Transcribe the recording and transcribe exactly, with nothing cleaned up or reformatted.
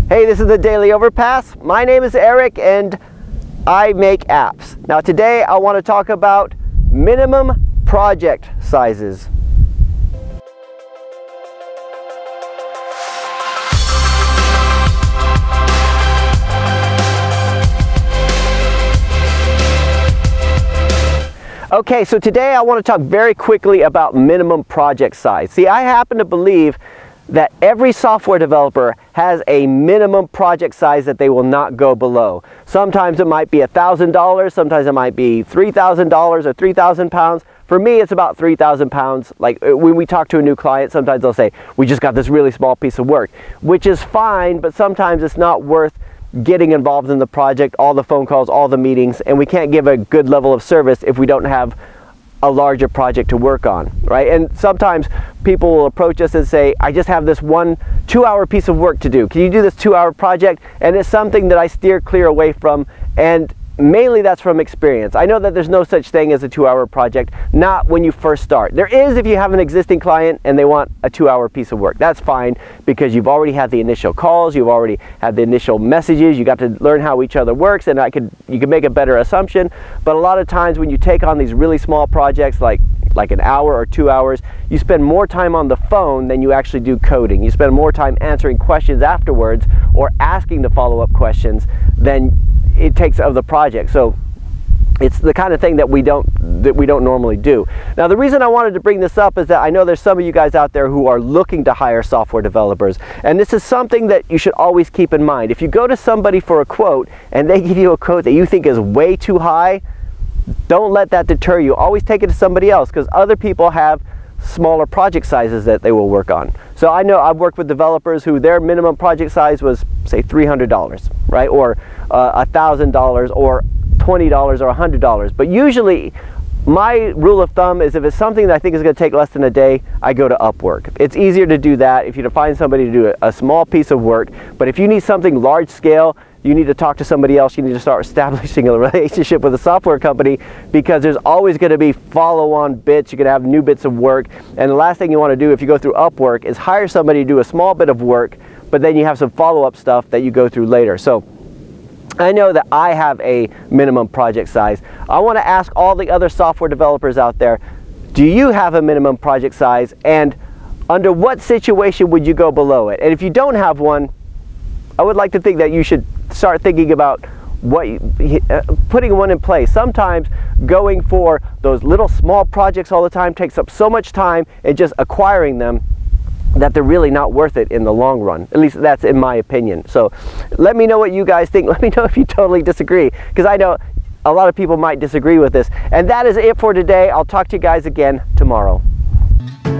Hey, this is the Daily Overpass. My name is Eric and I make apps. Now today I want to talk about minimum project sizes. Okay, so today I want to talk very quickly about minimum project size. See, I happen to believe that every software developer has a minimum project size that they will not go below. Sometimes it might be one thousand dollars, sometimes it might be three thousand dollars or three thousand pounds. For me, it's about three thousand pounds. Like when we talk to a new client, sometimes they'll say, we just got this really small piece of work, which is fine, but sometimes it's not worth getting involved in the project, all the phone calls, all the meetings, and we can't give a good level of service if we don't have a larger project to work on, right? And sometimes people will approach us and say, I just have this one two hour piece of work to do. Can you do this two hour project? And it's something that I steer clear away from, and mainly that's from experience. I know that there's no such thing as a two hour project, not when you first start. There is if you have an existing client and they want a two hour piece of work. That's fine because you've already had the initial calls, you've already had the initial messages, you got to learn how each other works, and I could you can make a better assumption. But a lot of times when you take on these really small projects like like an hour or two hours, you spend more time on the phone than you actually do coding. You spend more time answering questions afterwards or asking the follow-up questions than it takes of the project. So it's the kind of thing that we don't that we don't normally do. Now the reason I wanted to bring this up is that I know there's some of you guys out there who are looking to hire software developers, and this is something that you should always keep in mind. If you go to somebody for a quote and they give you a quote that you think is way too high, don't let that deter you. Always take it to somebody else, because other people have smaller project sizes that they will work on. So I know I've worked with developers who their minimum project size was, say, three hundred dollars, right? Or uh, one thousand dollars or twenty dollars or one hundred dollars. But usually my rule of thumb is if it's something that I think is going to take less than a day, I go to Upwork. It's easier to do that if you to find somebody to do a, a small piece of work. But if you need something large scale, you need to talk to somebody else. You need to start establishing a relationship with a software company, because there's always going to be follow-on bits. You're going to have new bits of work. And the last thing you want to do if you go through Upwork is hire somebody to do a small bit of work, but then you have some follow-up stuff that you go through later. So I know that I have a minimum project size. I want to ask all the other software developers out there, do you have a minimum project size, and under what situation would you go below it? And if you don't have one, I would like to think that you should start thinking about what you, uh, putting one in place. Sometimes going for those little small projects all the time takes up so much time and just acquiring them that they're really not worth it in the long run. At least that's in my opinion. So let me know what you guys think. Let me know if you totally disagree, because I know a lot of people might disagree with this. And that is it for today. I'll talk to you guys again tomorrow.